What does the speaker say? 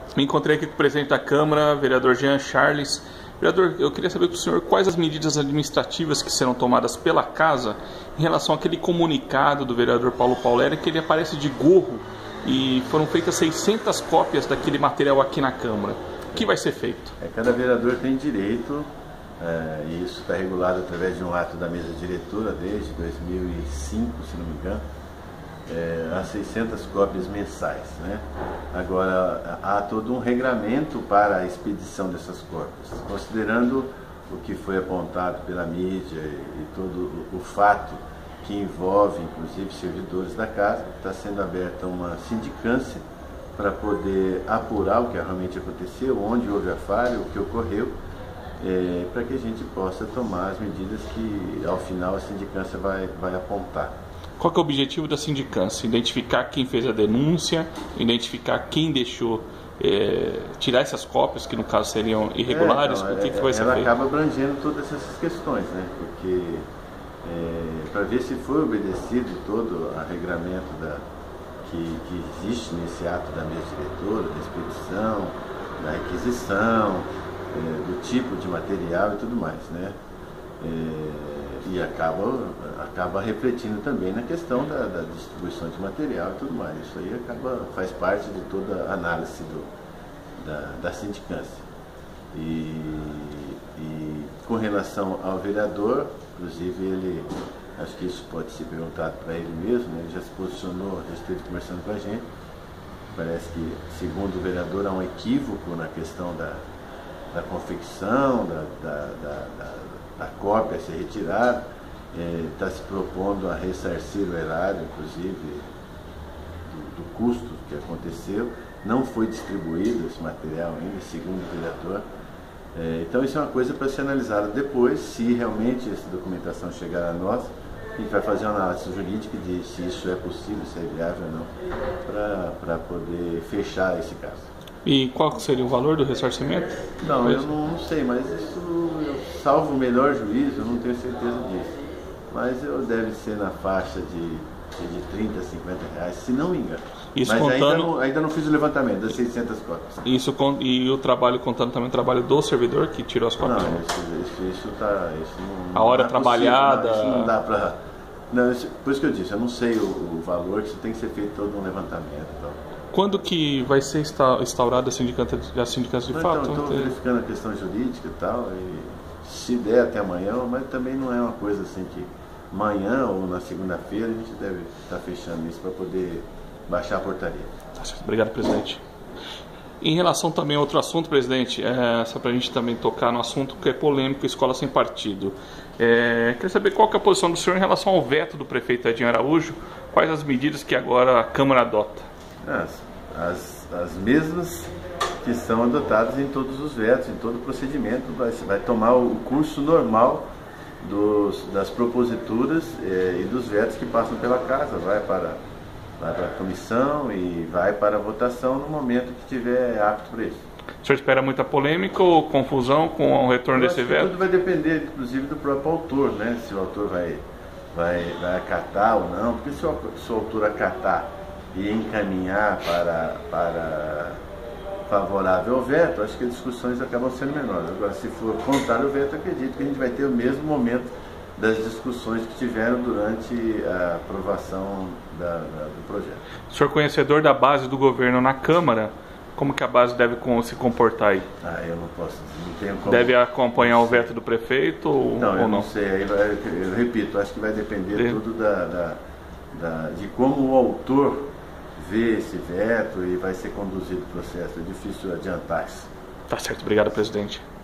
Me encontrei aqui com o presidente da Câmara, vereador Jean Charles. Vereador, eu queria saber com o senhor quais as medidas administrativas que serão tomadas pela Casa em relação àquele comunicado do vereador Paulo Pauleri, que ele aparece de gorro e foram feitas 600 cópias daquele material aqui na Câmara. O que vai ser feito? Cada vereador tem direito, e isso está regulado através de um ato da mesa diretora desde 2005, se não me engano, a 600 cópias mensais, né? Agora, há todo um regramento para a expedição dessas cópias, considerando o que foi apontado pela mídia e todo o fato que envolve, inclusive, servidores da casa. Está sendo aberta uma sindicância para poder apurar o que realmente aconteceu, onde houve a falha, o que ocorreu, para que a gente possa tomar as medidas que, ao final, a sindicância vai apontar. Qual que é o objetivo da sindicância? Identificar quem fez a denúncia, identificar quem deixou tirar essas cópias, que no caso seriam irregulares, o que vai ser feito? Ela acaba abrangendo todas essas questões, né? Porque para ver se foi obedecido todo o regramento que existe nesse ato da mesa diretora, da expedição, da requisição, do tipo de material e tudo mais, né? E acaba refletindo também na questão da distribuição de material e tudo mais. Isso aí faz parte de toda a análise da sindicância. E com relação ao vereador, inclusive acho que isso pode ser perguntado para ele mesmo, né? Ele já se posicionou a respeito, conversando com a gente. Parece que, segundo o vereador, há um equívoco na questão da confecção, da cópia a ser retirada. Está se propondo a ressarcir o erário, inclusive, do custo que aconteceu. Não foi distribuído esse material ainda, segundo o vereador. Então isso é uma coisa para ser analisada depois. Se realmente essa documentação chegar a nós, a gente vai fazer uma análise jurídica de se isso é possível, se é viável ou não, para poder fechar esse caso. E qual seria o valor do ressarcimento? Não, eu não sei, mas isso, salvo o melhor juízo, eu não tenho certeza disso. Mas deve ser na faixa de 30 a 50 reais, se não me engano. Isso mas contando... ainda não fiz o levantamento das 600 cópias. E o trabalho, contando também o trabalho do servidor que tirou as cópias? Não, isso não, a hora trabalhada... Isso não dá para... Por isso que eu disse, eu não sei o valor, que isso tem que ser feito todo um levantamento. Então. Quando que vai ser instaurada a sindicância de fato? Então, estou verificando a questão jurídica e tal, e se der até amanhã, mas também não é uma coisa assim que amanhã ou na segunda-feira a gente deve estar fechando isso para poder baixar a portaria. Tá certo. Obrigado, presidente. Em relação também a outro assunto, presidente, só para a gente também tocar no assunto que é polêmico, escola sem partido. Queria saber qual que é a posição do senhor em relação ao veto do prefeito Edinho Araújo, quais as medidas que agora a Câmara adota? As mesmas que são adotadas em todos os vetos, em todo o procedimento, vai tomar o curso normal das proposituras e dos vetos que passam pela Casa, vai para a comissão e vai para a votação no momento que tiver apto para isso. O senhor espera muita polêmica ou confusão com o retorno desse veto? Tudo vai depender, inclusive, do próprio autor, né? Se o autor vai acatar ou não, porque se o autor acatar e encaminhar para favorável ao veto, acho que as discussões acabam sendo menores. Agora, se for contrário ao veto, acredito que a gente vai ter o mesmo momento das discussões que tiveram durante a aprovação do projeto. O senhor conhecedor da base do governo na Câmara, como que a base deve se comportar aí? Eu não posso dizer, não tenho como. Deve acompanhar o veto do prefeito ou não? Eu não sei, eu repito, acho que vai depender tudo de como o autor vê esse veto e vai ser conduzido o processo. É difícil adiantar isso. Tá certo, obrigado, presidente.